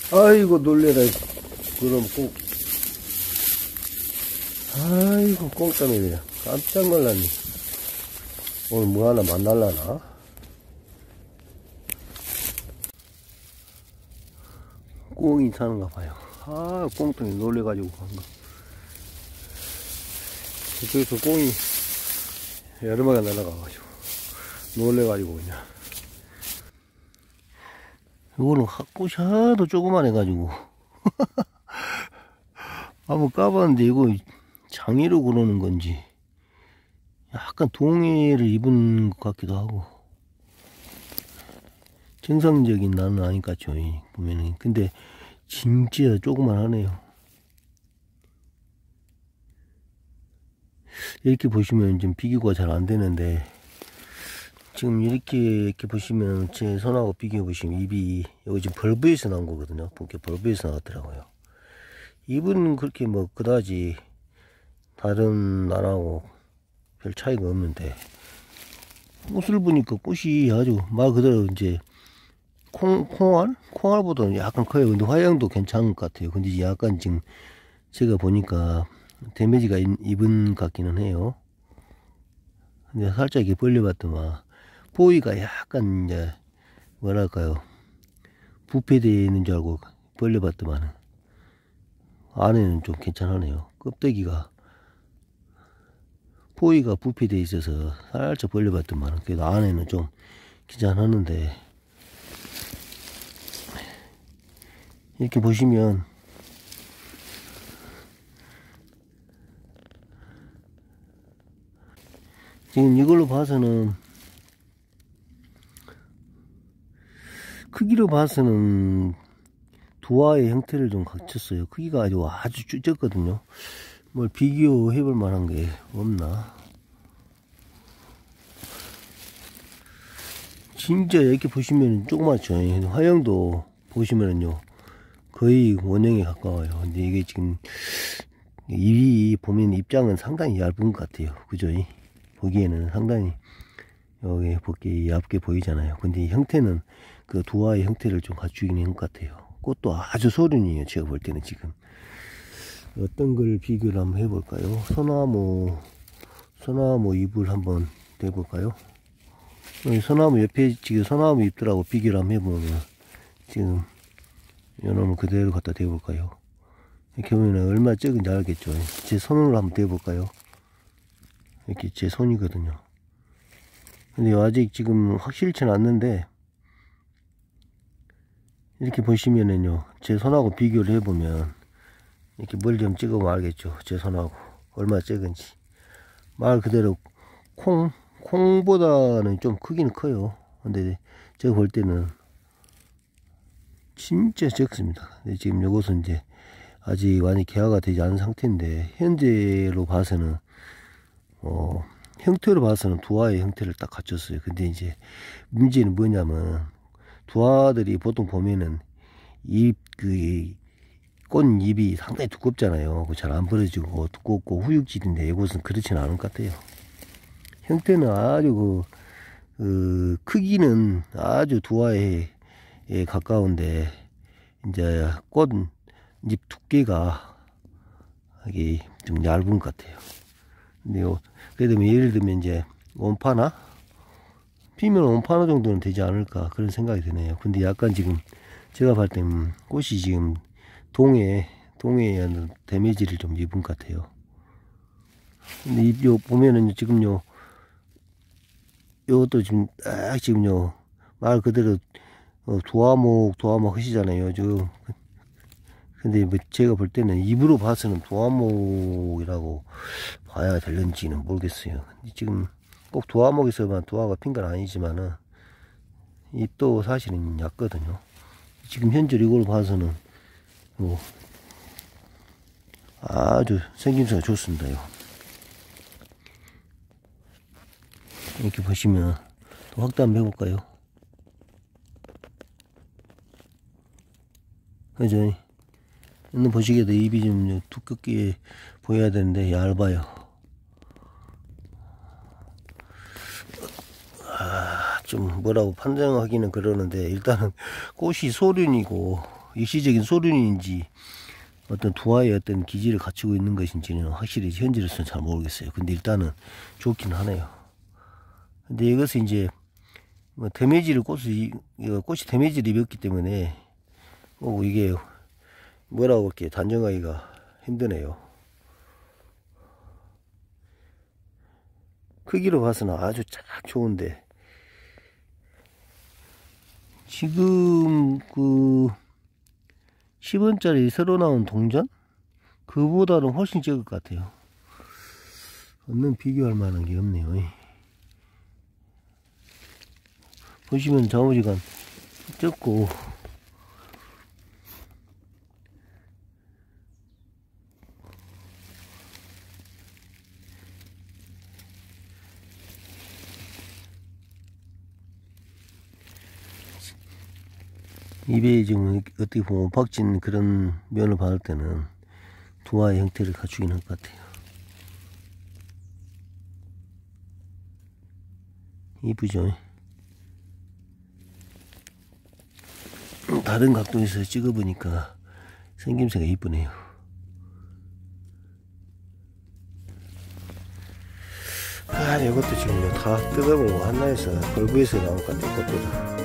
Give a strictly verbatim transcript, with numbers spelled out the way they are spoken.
아이고, 놀래라. 그럼 꼭, 아이고, 꽁따네, 그냥. 깜짝 놀랐네. 오늘 뭐 하나 만날라나? 꽁이 사는가 봐요. 아, 꽁따니 놀래가지고 간 거. 저쪽에서 꽁이 여러 마리가 날아가가지고. 놀래가지고, 그냥. 이거는 꽃이 하도 조그만 해가지고. 한번 까봤는데, 이거 장애로 그러는 건지. 약간 동해를 입은 것 같기도 하고. 정상적인 나는 아닌 것 같죠, 보면은. 근데 진짜 조그만 하네요. 이렇게 보시면 좀 비교가 잘 안 되는데, 지금 이렇게, 이렇게 보시면 제 손하고 비교해 보시면 입이, 여기 지금 벌브에서 나온 거거든요. 보니까 벌브에서 나왔더라고요. 입은 그렇게 뭐 그다지 다른 나라하고 별 차이가 없는데, 꽃을 보니까 꽃이 아주 말 그대로 이제 콩, 콩알? 콩알보다는 약간 커요. 근데 화형도 괜찮은 것 같아요. 근데 약간 지금 제가 보니까 데미지가 입은 것 같기는 해요. 근데 살짝 이렇게 벌려봤더만 포위가 약간 이제 뭐랄까요, 부패되어 있는 줄 알고 벌려봤더만 안에는 좀 괜찮으네요. 껍데기가 포위가 부패되어 있어서 살짝 벌려봤더만 그래도 안에는 좀 괜찮았는데, 이렇게 보시면 지금 이걸로 봐서는, 크기로 봐서는 두화의 형태를 좀 갖췄어요. 크기가 아주 아주 작거든요. 뭘 비교해 볼 만한 게 없나. 진짜 이렇게 보시면 조그맣죠. 화형도 보시면은요 거의 원형에 가까워요. 근데 이게 지금 이 보면 입장은 상당히 얇은 것 같아요. 그죠? 보기에는 상당히 여기 보기 얇게 보이잖아요. 근데 형태는 그 두화의 형태를 좀 갖추긴 한 것 같아요. 꽃도 아주 소륜이에요. 제가 볼 때는 지금. 어떤 걸 비교를 한번 해볼까요? 소나무, 소나무 잎을 한번 대볼까요? 소나무 옆에 지금 소나무 잎들하고 비교를 한번 해보면, 지금 요놈을 그대로 갖다 대볼까요? 이렇게 보면 얼마나 적은지 알겠죠? 제 손으로 한번 대볼까요? 이렇게 제 손이거든요. 근데 아직 지금 확실치는 않는데, 이렇게 보시면은요, 제 손하고 비교를 해보면, 이렇게 머리 좀 찍으면 알겠죠? 제 손하고 얼마나 적은지. 말 그대로 콩, 콩보다는 좀 크기는 커요. 근데 제가 볼 때는 진짜 적습니다. 근데 지금 요것은 이제 아직 완전히 개화가 되지 않은 상태인데, 현재로 봐서는 어 형태로 봐서는 두화의 형태를 딱 갖췄어요. 근데 이제 문제는 뭐냐면, 두화들이 보통 보면은 잎 그 꽃잎이 상당히 두껍잖아요. 잘 안 벌어지고 두껍고 후육질인데, 이것은 그렇지는 않은 것 같아요. 형태는 아주 그, 그 크기는 아주 두화에 가까운데, 이제 꽃잎 두께가 이게 좀 얇은 것 같아요. 근데 요, 그래도 예를 들면 이제 원파나 피면 원파나 정도는 되지 않을까, 그런 생각이 드네요. 근데 약간 지금 제가 봤을 때는 꽃이 지금 동해, 동해에 데미지를 좀 입은 것 같아요. 근데 이, 요, 보면은 지금 요, 요것도 지금, 딱 지금 요, 말 그대로, 어, 도화목, 도화목 하시잖아요. 저, 근데 뭐 제가 볼 때는 입으로 봐서는 도화목이라고 봐야 될는지는 모르겠어요. 지금 꼭 도화목에서만 도화가 핀 건 아니지만은, 잎도 사실은 얕거든요. 지금 현재 이걸 봐서는, 뭐, 아주 생김새가 좋습니다요. 이렇게 보시면 또 확대 한번 해볼까요? 그죠? 오늘 보시기에도 입이 좀 두껍게 보여야 되는데 얇아요. 아, 좀 뭐라고 판정하기는 그러는데, 일단은 꽃이 소륜이고 일시적인 소륜인지 어떤 두화의 어떤 기질을 갖추고 있는 것인지는 확실히 현재로서는 잘 모르겠어요. 근데 일단은 좋긴 하네요. 근데 이것은 이제 뭐 데미지를 꽃이 꽃이 데미지를 입었기 때문에 어, 이게 뭐라고 이렇게 단정하기가 힘드네요. 크기로 봐서는 아주 딱 좋은데 지금 그 십 원짜리 새로 나온 동전 그보다는 훨씬 적을 것 같아요. 얻는 비교할 만한 게 없네요. 보시면 자오지간 적고 입에 지금 어떻게 보면 박진 그런 면을 받을 때는 두화의 형태를 갖추긴 할 것 같아요. 이쁘죠? 다른 각도에서 찍어보니까 생김새가 이쁘네요. 아, 이것도 지금 다 뜯어보고 한라에서 벌브에서 나온 것 같아요. 꽃보다.